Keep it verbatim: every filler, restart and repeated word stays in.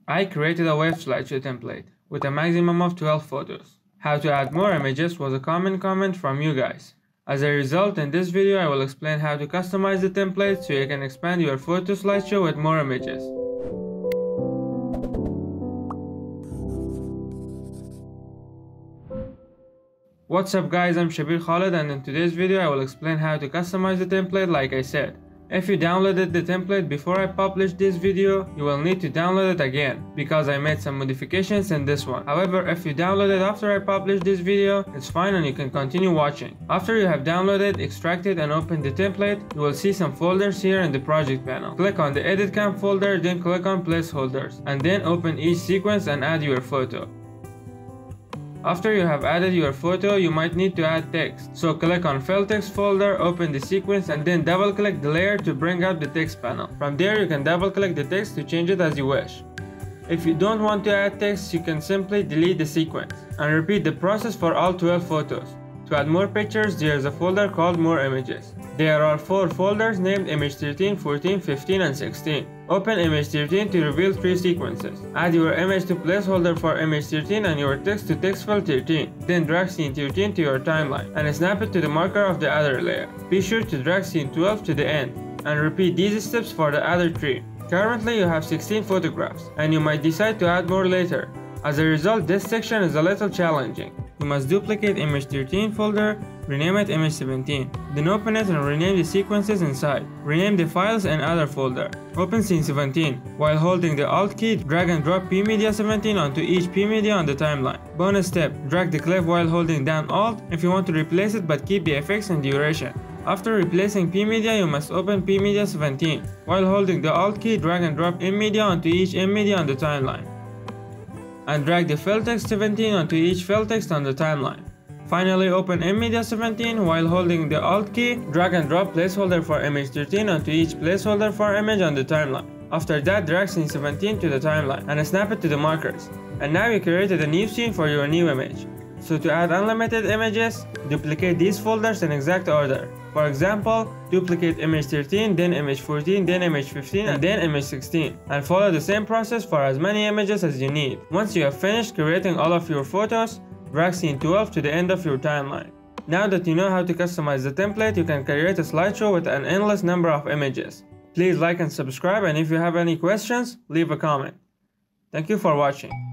I created a wave slideshow template with a maximum of twelve photos. How to add more images was a common comment from you guys. As a result, in this video I will explain how to customize the template so you can expand your photo slideshow with more images. What's up guys, I'm Shabir Khaled, and in today's video I will explain how to customize the template like I said. If you downloaded the template before I published this video, you will need to download it again, because I made some modifications in this one. However, if you download it after I published this video, it's fine and you can continue watching. After you have downloaded, extracted and opened the template, you will see some folders here in the project panel. Click on the edit camp folder, then click on placeholders, and then open each sequence and add your photo. After you have added your photo, you might need to add text. So click on Fill Text folder, open the sequence, and then double click the layer to bring up the text panel. From there you can double click the text to change it as you wish. If you don't want to add text, you can simply delete the sequence and repeat the process for all twelve photos. To add more pictures, there is a folder called More Images. There are four folders named Image thirteen, fourteen, fifteen and sixteen. Open Image thirteen to reveal three sequences. Add your image to placeholder for Image thirteen and your text to textfill thirteen. Then drag Scene thirteen to your timeline and snap it to the marker of the other layer. Be sure to drag Scene twelve to the end and repeat these steps for the other three. Currently you have sixteen photographs and you might decide to add more later. As a result, this section is a little challenging. You must duplicate Image thirteen folder, rename it Image seventeen, then open it and rename the sequences inside. Rename the files in other folder. Open Scene seventeen. While holding the Alt key, drag and drop P Media seventeen onto each P Media on the timeline. Bonus step, drag the clip while holding down Alt if you want to replace it but keep the effects and duration. After replacing P Media, you must open P Media seventeen. While holding the Alt key, drag and drop M Media onto each M Media on the timeline. And drag the Fill Text seventeen onto each fill text on the timeline. Finally, open M Media seventeen while holding the Alt key, drag and drop placeholder for Image thirteen onto each placeholder for image on the timeline. After that, drag Scene seventeen to the timeline and snap it to the markers. And now you created a new scene for your new image. So to add unlimited images, duplicate these folders in exact order. For example, duplicate Image thirteen, then Image fourteen, then Image fifteen, and then Image sixteen, and follow the same process for as many images as you need. Once you have finished creating all of your photos, drag Scene twelve to the end of your timeline. Now that you know how to customize the template, you can create a slideshow with an endless number of images. Please like and subscribe, and if you have any questions, leave a comment. Thank you for watching.